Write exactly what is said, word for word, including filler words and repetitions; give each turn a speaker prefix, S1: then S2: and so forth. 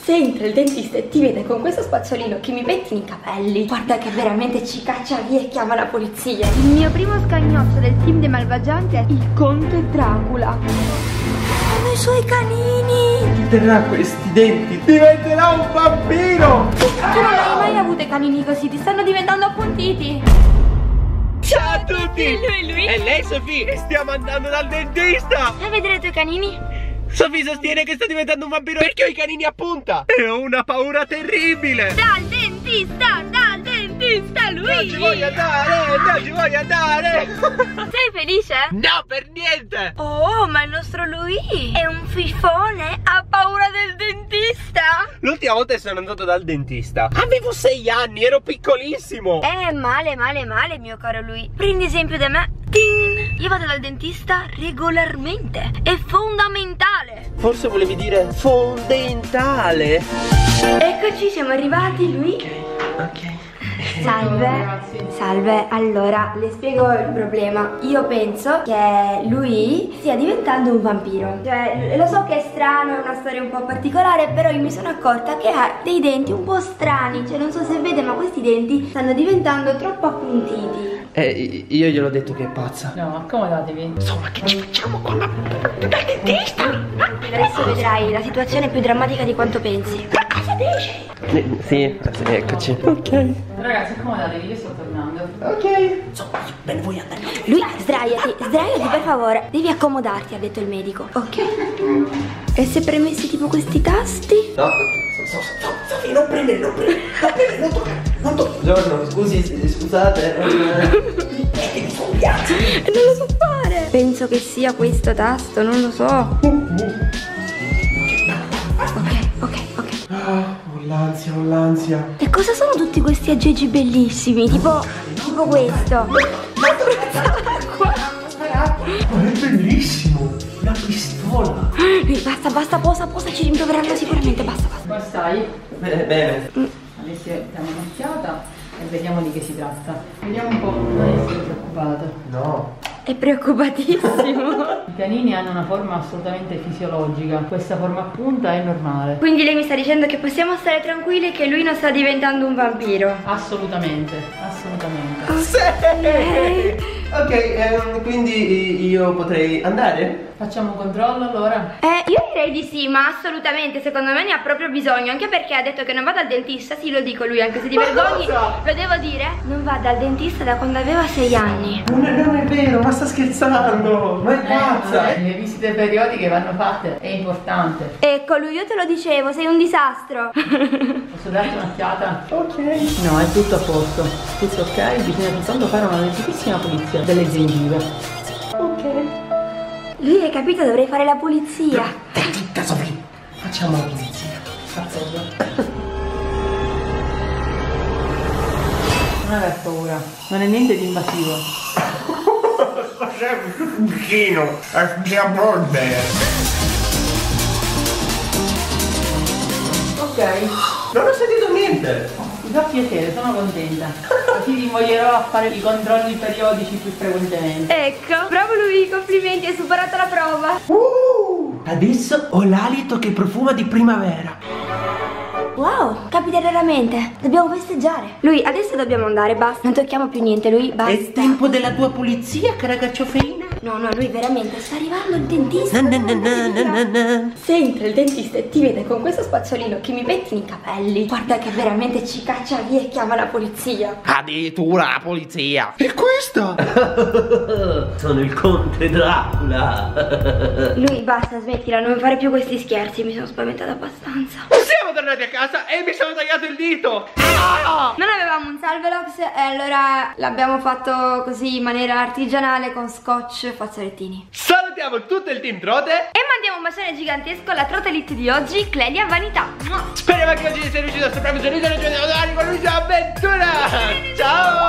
S1: Se entra il dentista e ti vede con questo spazzolino che mi pettini i capelli, guarda che veramente ci caccia via e chiama la polizia. Il mio primo scagnozzo del team dei malvagianti è il conte Dracula. Sono i suoi canini.
S2: Ti terrà questi denti, diventerà un vampiro.
S1: Tu non hai mai avuto i canini così, ti stanno diventando appuntiti.
S2: Ciao a tutti.
S1: Lui, lui.
S2: E lei Sofì, stiamo andando dal dentista.
S1: Fai vedere i tuoi canini?
S2: Sofì sostiene che sta diventando un vampiro perché ho i canini a punta e ho una paura terribile.
S1: Dal dentista, dal dentista, lui.
S2: Non ci voglio andare, non ci voglio andare.
S1: Sei felice?
S2: No, per niente.
S1: Oh, ma il nostro lui è un fifone, ha paura del dentista.
S2: L'ultima volta che sono andato dal dentista avevo sei anni, ero piccolissimo.
S1: Eh, male, male, male, mio caro lui. Prendi esempio da me. Ting! Io vado dal dentista regolarmente. È fondamentale.
S2: Forse volevi dire fondentale.
S1: Eccoci, siamo arrivati, lui.
S2: Ok.
S1: Salve, salve. Allora, le spiego il problema. Io penso che lui stia diventando un vampiro. Cioè, lo so che è strano, è una storia un po' particolare, però io mi sono accorta che ha dei denti un po' strani. Cioè, non so se vede, ma questi denti stanno diventando troppo appuntiti.
S2: Eh, io gliel'ho detto che è pazza.
S3: No, accomodatevi.
S2: Insomma, che ci facciamo qua? Ma dal dentista?
S1: Adesso vedrai la situazione è più drammatica di quanto pensi. Cosa dici?
S2: Eh, sì, sì, eccoci. Ok.
S3: Ragazzi, accomodatevi, io sto tornando.
S2: Ok. Insomma, bene, vuoi andare?
S1: Lui, sdraiati, sdraiati per favore. Devi accomodarti, ha detto il medico. Ok. E se premessi tipo questi tasti?
S2: No, Sofì, non prendere, non prendere, non prendere, non toccare, non toccare. Buongiorno, scusi, scusate. Eh, sono piatti.
S1: Non lo so fare. Penso che sia questo tasto, non lo so. Ok, ok, ok.
S2: Ah, ho l'ansia, ho l'ansia.
S1: E cosa sono tutti questi aggeggi bellissimi? Tipo, tipo questo.
S2: Ma è bellissimo, una pistola.
S1: Lui, basta, basta, posa, posa, ci rimproveranno sicuramente, basta, basta.
S3: Come stai?
S2: Bene, bene.
S3: Adesso diamo un'occhiata e vediamo di che si tratta. Vediamo un po', non essere preoccupato.
S2: No.
S1: È preoccupatissimo.
S3: I canini hanno una forma assolutamente fisiologica. Questa forma a punta è normale.
S1: Quindi lei mi sta dicendo che possiamo stare tranquilli che lui non sta diventando un vampiro?
S3: Assolutamente, assolutamente.
S1: Ok.
S2: Ok, ehm, quindi io potrei andare?
S3: Facciamo un controllo allora?
S1: Eh, io direi di sì, ma assolutamente, secondo me ne ha proprio bisogno. Anche perché ha detto che non va dal dentista, sì lo dico lui, anche se ti vergogni. Lo devo dire, non va dal dentista da quando aveva sei anni.
S2: Non è, non è vero, ma sta scherzando, ma è pazza.
S3: Eh, le visite periodiche vanno fatte, è importante.
S1: Ecco lui, io te lo dicevo, sei un disastro.
S3: Posso darti un'occhiata?
S2: Ok.
S3: No, è tutto a posto, tutto ok, bisogna soltanto fare una leggerissima pulizia delle gengive.
S2: Ok.
S1: Lui, hai capito, dovrei fare la pulizia.
S2: Stai zitta, Sofì. Facciamo la pulizia.
S3: Non aver paura, non è niente di invasivo.
S2: Cos'è un vicino? È pronte.
S3: Ok,
S2: Non ho sentito niente.
S3: mi fa piacere, sono contenta. Così ti invoglierò a fare i controlli periodici più frequentemente.
S1: Ecco, bravo lui, complimenti, hai superato la prova.
S2: Uh, adesso ho l'alito che profuma di primavera.
S1: Wow, capita raramente. Dobbiamo festeggiare. Lui, adesso dobbiamo andare, basta. Non tocchiamo più niente, lui, basta.
S2: È tempo della tua pulizia, cara gacciofeina.
S1: No, no, lui veramente, sta arrivando il dentista.
S2: Na, na, na, na, na, na.
S1: Se entra il dentista e ti vede con questo spazzolino che mi pettini i capelli, guarda che veramente ci caccia via e chiama la polizia.
S2: Addirittura la polizia. E questa? Sono il conte Dracula.
S1: Lui, basta, smettila, non fare più questi scherzi, mi sono spaventata abbastanza.
S2: Siamo tornati a casa e mi sono tagliato il dito. Ah!
S1: Non avevamo un Salvelox e allora l'abbiamo fatto così in maniera artigianale con scotch e fazzolettini.
S2: Salutiamo tutto il team Trote
S1: E mandiamo un bacione gigantesco alla Trotelite di oggi, Clelia Vanità.
S2: Speriamo che oggi sia riuscito a sopravvivere con Luisa Avventura. Ciao.